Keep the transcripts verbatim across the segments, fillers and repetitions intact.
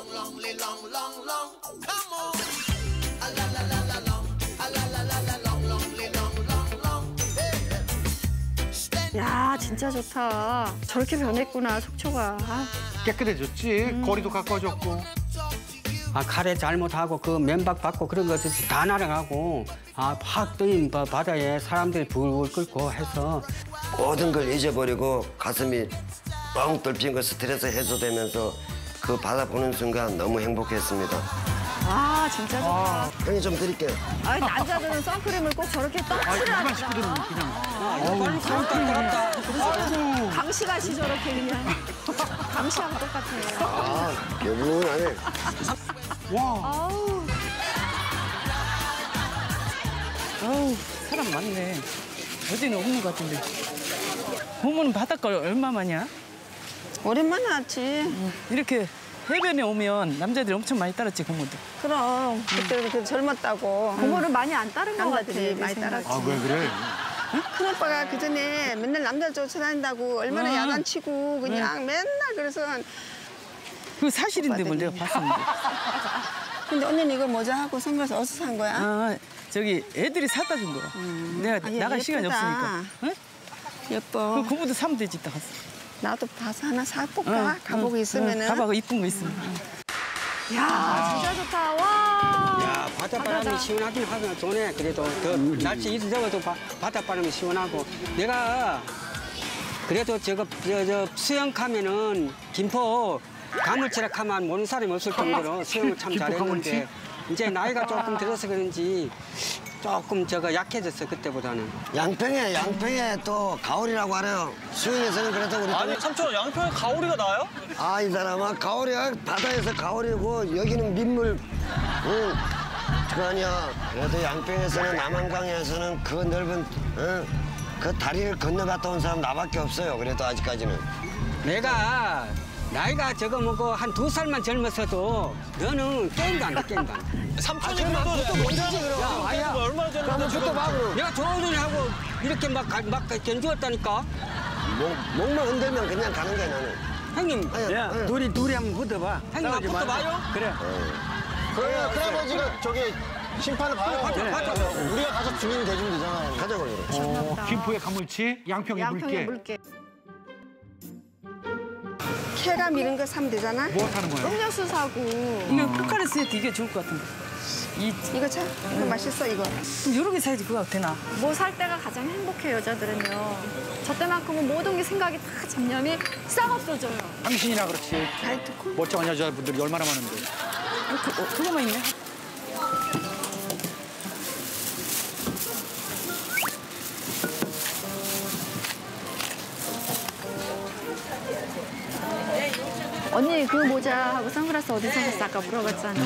야, 진짜 좋다. 저렇게 변했구나, 속초가. 아. 깨끗해졌지. 음. 거리도 가까워졌고. 아, 가래 잘못하고 그 면박 받고 그런 것들이 다 날아가고 아, 확 뜨인 바다에 사람들이 불을 끓고 해서 모든 걸 잊어버리고 가슴이 뻥 뚫린 거 스트레스 해소되면서 그 바다 보는 순간 너무 행복했습니다. 아, 진짜 좋다. 아. 형님 좀 드릴게요. 아니, 남자들은 선크림을 꼭 저렇게 떡칠을 하니까. 식구들은 그냥. 어우, 잘못다. 강씨같이 저렇게 그냥. 강씨하고 똑같아요. 아, 개분하네. 와. 아우. 아우, 사람 많네. 어디는 없는 것 같은데. 보면 바닷가 얼마만이야? 오랜만에 왔지. 응. 이렇게 해변에 오면 남자들이 엄청 많이 따랐지, 고모도. 그럼 그때 그렇게 젊었다고. 고모를 많이 안 따른 것 같아. 많이 따랐지. 아, 왜 그래? 응? 큰 오빠가 그 전에 맨날 남자 쫓아다닌다고 얼마나 응. 야단치고 그냥 응. 맨날 그래서. 그 사실인데 뭘 내가 봤었는데. 근데 언니는 이거 모자 하고 선글라스 어디서 산 거야? 아, 저기 애들이 사다 준 거야. 음. 내가 아, 나갈 예쁘다. 시간이 없으니까. 응? 예뻐. 그 고모도 사면 되지, 이따 가서. 나도 봐서 하나 사볼까? 응, 가보고 응, 있으면은. 응, 가봐가 이쁜 거 있으면. 야, 진짜 좋다. 와. 야, 바닷바람이 시원하긴 하구나. 좋네. 그래도 더 날씨 이틀 더워도 바, 바닷바람이 시원하고. 내가 그래도 저거 저, 저 수영 가면은 김포 가물치락 하면 모르는 사람이 없을 정도로 수영을 참 잘했는데 이제 나이가 조금 들어서 그런지 조금 저거 약해졌어, 그때보다는. 양평에, 양평에 또 가오리라고 알아요. 수영에서는 그래도 우리. 아니, 삼촌, 양평에 가오리가 나요? 아, 이 사람아, 가오리가 바다에서 가오리고 여기는 민물. 응. 그 아니야. 그래도 양평에서는 남한강에서는 그 넓은, 응? 그 다리를 건너갔다 온 사람 나밖에 없어요. 그래도 아직까지는. 내가 나이가 저거 뭐고 한 두 살만 젊었어도 너는 게임도 안 돼, 게임도 안 돼. 삼촌이 그래도 또 먼저 하지, 그럼. 야, 아야. 얼마나 전에 그것도 봐, 그럼. 내가 조은이 하고 이렇게 막, 가- 막 견주었다니까. 목, 목만 흔들면 그냥 가는 거야, 나는. 형님, 아니, 야, 응. 둘이, 둘이 한번 붙어봐. 형님, 싸우지 한번 말고. 붙어봐요. 그래. 그러면 큰아버지가 저기 심판을 봐요. 그래, 가자. 우리가 가서 증인이 돼주면 되잖아요. 가자고, 그래. 어, 김포의 가물치, 양평의 양평에 물개. 물개. 캐감 이런 거 사면 되잖아? 뭐 하는 거예요? 음료수 사고. 이거 포카리스에도 이게 좋을 것 같은데. 이, 이거 차? 이거 맛있어, 이거. 그럼 여러 개 사야지, 그거 되나? 뭐 살 때가 가장 행복해, 여자들은요. 저 때만큼은 모든 게 생각이 다 잡념이 싹 없어져요. 당신이나 그렇지. 다이어트 콜? 멀쩡한 여자분들이 얼마나 많은데. 어, 그, 어, 그거만 있네. 언니, 그 모자하고 선글라스 어디서 샀어? 아까 물어봤잖아.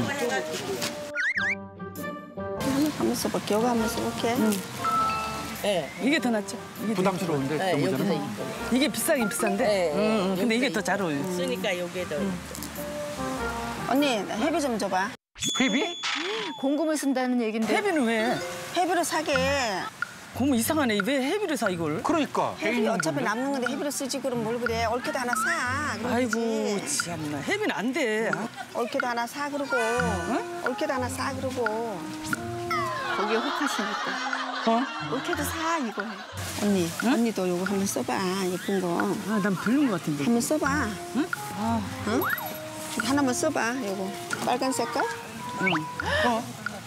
한번 한번 써볼게. 이거 한번 써볼게. 네. 이게 더 낫죠? 이게 더 부담스러운데, 네, 그 여기서 모자는. 입고. 이게 비싸긴 비싼데. 네, 응, 응. 근데 이게 여기서 더 잘 어울려. 쓰니까 여기에 더. 언니, 나 회비 좀 줘봐. 회비? 공금을 쓴다는 얘긴데. 헤비는 왜? 회비로 사게. 고모 이상하네. 왜 헤비를 사, 이걸? 그러니까. 회비 어차피 남는 건데 회비로 쓰지 그럼 뭘 그래. 옳게도 하나 사. 그런 아이고, 거지. 참나. 헤비는 안 돼. 아, 옳게도 하나 사 그러고. 응? 옳게도 하나 사 그러고. 거기에 혹하시니까. 어? 올케도 사, 이거. 언니, 언니도 요거 한번 써봐. 예쁜 거. 아, 난 별론 것 같은데. 한번 써봐. 응? 아, 응? 저기 하나만 써봐. 요거. 빨간 색깔? 응. 어?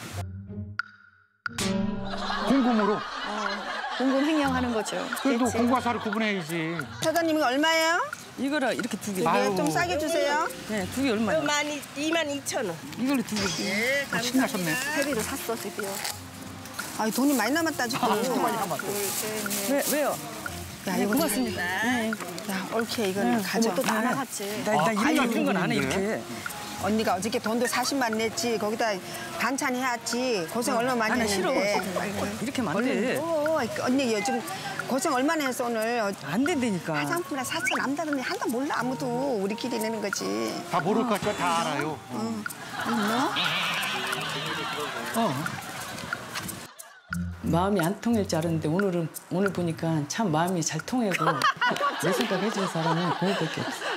공금으로. 공금 횡령하는 거죠. 그래도 그치? 공과 사를 구분해야지. 사장님 이거 얼마예요? 이거라 이렇게 두 개. 네, 아유. 좀 싸게 주세요. 네, 두 개 얼마야? 많이 이만 이천 원. 이걸로 두 개. 네, 아, 신나셨네. 회비로 샀어, 드디어. 아, 돈이 많이 남았다 지금. 왜, 왜요? 야, 네, 이거 고맙습니다. 네. 야, 옳게 이거는 가져. 또 다 나갔지. 나, 나 아, 이런 거, 아유, 이런 건 안 해, 그런데. 이렇게. 언니가 어저께 돈도 사십만 냈지. 거기다 반찬 해왔지. 고생 얼마나 많이 아, 나 했는데. 싫어. 이렇게 하면 안 돼. 어, 언니 요즘 고생 얼마나 했어 오늘. 어, 안 된다니까. 화장품이나 샀어. 남다른 애 한다 몰라 아무도. 우리끼리 내는 거지. 다 모를 것 같지만 다 알아요. 어. 너? 어. 마음이 안 통할 줄 알았는데 오늘은 오늘 보니까 참 마음이 잘 통하고 내 생각 해주는 사람은 고모밖에 없어.